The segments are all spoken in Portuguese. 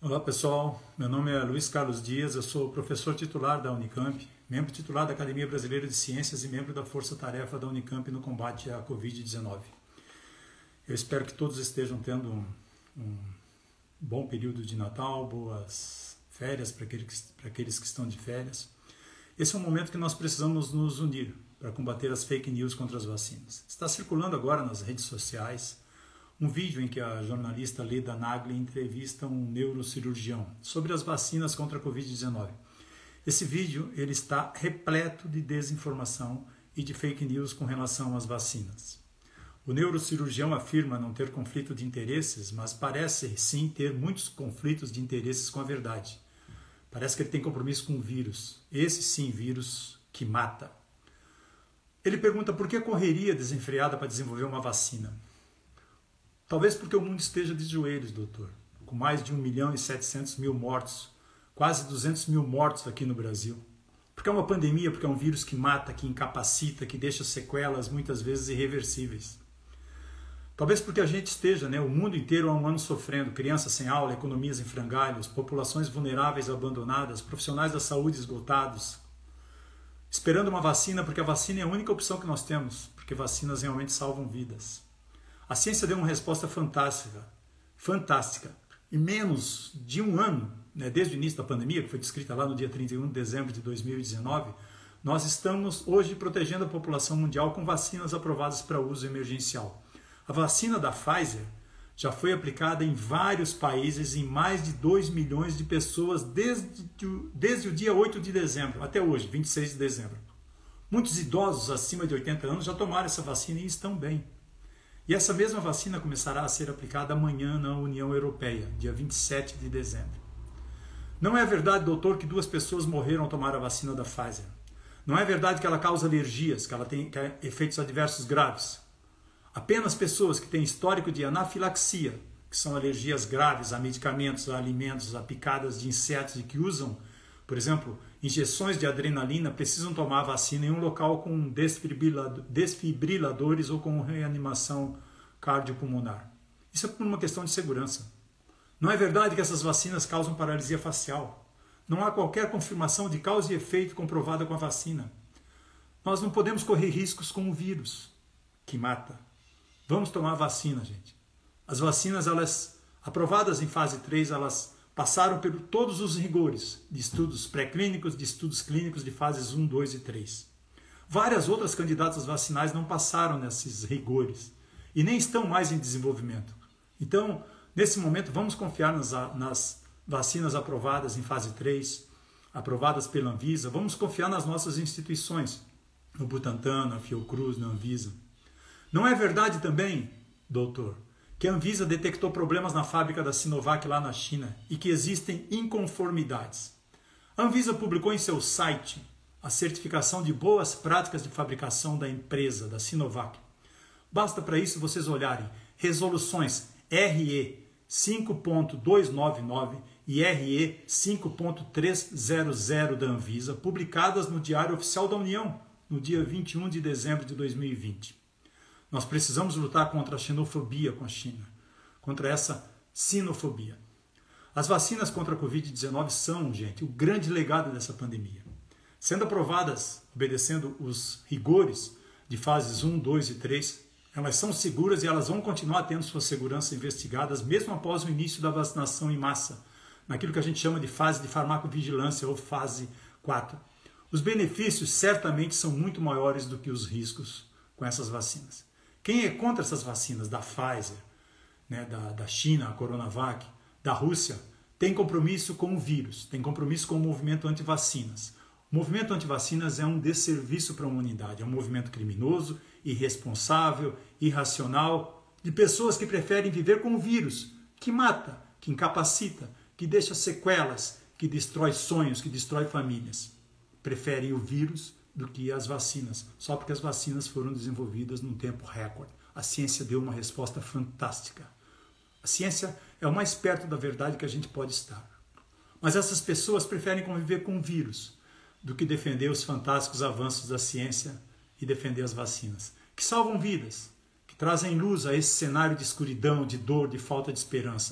Olá pessoal, meu nome é Luiz Carlos Dias, eu sou professor titular da Unicamp, membro titular da Academia Brasileira de Ciências e membro da Força Tarefa da Unicamp no combate à Covid-19. Eu espero que todos estejam tendo um bom período de Natal, boas férias para aqueles que estão de férias. Esse é um momento que nós precisamos nos unir para combater as fake news contra as vacinas. Está circulando agora nas redes sociais um vídeo em que a jornalista Leda Nagli entrevista um neurocirurgião sobre as vacinas contra a Covid-19. Esse vídeo ele está repleto de desinformação e de fake news com relação às vacinas. O neurocirurgião afirma não ter conflito de interesses, mas parece sim ter muitos conflitos de interesses com a verdade. Parece que ele tem compromisso com o vírus, esse sim vírus que mata. Ele pergunta por que a correria desenfreada para desenvolver uma vacina. Talvez porque o mundo esteja de joelhos, doutor, com mais de 1.700.000 mortos, quase 200 mil mortos aqui no Brasil. Porque é uma pandemia, porque é um vírus que mata, que incapacita, que deixa sequelas muitas vezes irreversíveis. Talvez porque a gente esteja, o mundo inteiro há um ano sofrendo, crianças sem aula, economias em frangalhos, populações vulneráveis abandonadas, profissionais da saúde esgotados, esperando uma vacina, porque a vacina é a única opção que nós temos, porque vacinas realmente salvam vidas. A ciência deu uma resposta fantástica. Em menos de um ano, desde o início da pandemia, que foi descrita lá no dia 31 de dezembro de 2019, nós estamos hoje protegendo a população mundial com vacinas aprovadas para uso emergencial. A vacina da Pfizer já foi aplicada em vários países, em mais de 2 milhões de pessoas desde o dia 8 de dezembro até hoje, 26 de dezembro. Muitos idosos acima de 80 anos já tomaram essa vacina e estão bem. E essa mesma vacina começará a ser aplicada amanhã na União Europeia, dia 27 de dezembro. Não é verdade, doutor, que 2 pessoas morreram ao tomar a vacina da Pfizer. Não é verdade que ela causa alergias, que ela tem efeitos adversos graves. Apenas pessoas que têm histórico de anafilaxia, que são alergias graves a medicamentos, a alimentos, a picadas de insetos e que usam, por exemplo, injeções de adrenalina, precisam tomar a vacina em um local com desfibriladores ou com reanimação cardiopulmonar. Isso é por uma questão de segurança. Não é verdade que essas vacinas causam paralisia facial. Não há qualquer confirmação de causa e efeito comprovada com a vacina. Nós não podemos correr riscos com o vírus, que mata. Vamos tomar vacina, gente. As vacinas, elas aprovadas em fase 3, elas passaram por todos os rigores de estudos pré-clínicos, de estudos clínicos de fases 1, 2 e 3. Várias outras candidatas vacinais não passaram nesses rigores e nem estão mais em desenvolvimento. Então, nesse momento, vamos confiar nas vacinas aprovadas em fase 3, aprovadas pela Anvisa, vamos confiar nas nossas instituições, no Butantan, na Fiocruz, na Anvisa. Não é verdade também, doutor, que a Anvisa detectou problemas na fábrica da Sinovac lá na China e que existem inconformidades. A Anvisa publicou em seu site a certificação de boas práticas de fabricação da empresa, da Sinovac. Basta para isso vocês olharem resoluções RE 5.299 e RE 5.300 da Anvisa, publicadas no Diário Oficial da União, no dia 21 de dezembro de 2020. Nós precisamos lutar contra a xenofobia com a China, contra essa sinofobia. As vacinas contra a Covid-19 são, gente, o grande legado dessa pandemia. Sendo aprovadas, obedecendo os rigores de fases 1, 2 e 3, elas são seguras e elas vão continuar tendo sua segurança investigadas mesmo após o início da vacinação em massa, naquilo que a gente chama de fase de farmacovigilância ou fase 4. Os benefícios certamente são muito maiores do que os riscos com essas vacinas. Quem é contra essas vacinas da Pfizer, da China, a Coronavac, da Rússia, tem compromisso com o vírus, tem compromisso com o movimento anti-vacinas. O movimento anti-vacinas é um desserviço para a humanidade, é um movimento criminoso, irresponsável, irracional, de pessoas que preferem viver com o vírus, que mata, que incapacita, que deixa sequelas, que destrói sonhos, que destrói famílias. Preferem o vírus do que as vacinas, só porque as vacinas foram desenvolvidas num tempo recorde. A ciência deu uma resposta fantástica. A ciência é o mais perto da verdade que a gente pode estar. Mas essas pessoas preferem conviver com o vírus do que defender os fantásticos avanços da ciência e defender as vacinas, que salvam vidas, que trazem luz a esse cenário de escuridão, de dor, de falta de esperança.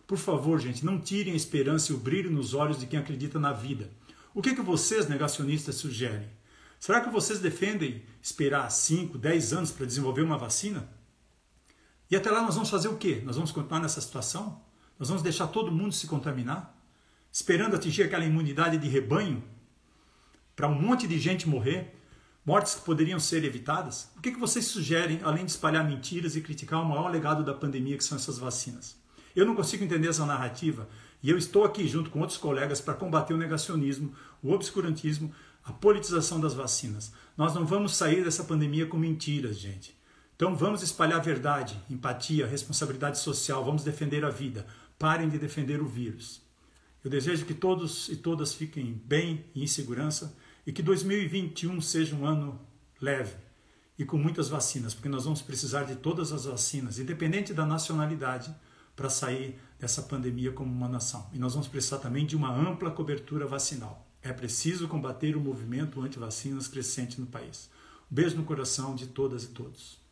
Por favor, gente, não tirem a esperança e o brilho nos olhos de quem acredita na vida. O que vocês, negacionistas, sugerem? Será que vocês defendem esperar 5, 10 anos para desenvolver uma vacina? E até lá nós vamos fazer o quê? Nós vamos continuar nessa situação? Nós vamos deixar todo mundo se contaminar? Esperando atingir aquela imunidade de rebanho? Para um monte de gente morrer? Mortes que poderiam ser evitadas? O que vocês sugerem, além de espalhar mentiras e criticar o maior legado da pandemia, que são essas vacinas? Eu não consigo entender essa narrativa e eu estou aqui junto com outros colegas para combater o negacionismo, o obscurantismo, a politização das vacinas. Nós não vamos sair dessa pandemia com mentiras, gente. Então vamos espalhar verdade, empatia, responsabilidade social, vamos defender a vida. Parem de defender o vírus. Eu desejo que todos e todas fiquem bem e em segurança e que 2021 seja um ano leve e com muitas vacinas, porque nós vamos precisar de todas as vacinas, independente da nacionalidade, para sair dessa pandemia como uma nação. E nós vamos precisar também de uma ampla cobertura vacinal. É preciso combater o movimento anti-vacinas crescente no país. Um beijo no coração de todas e todos.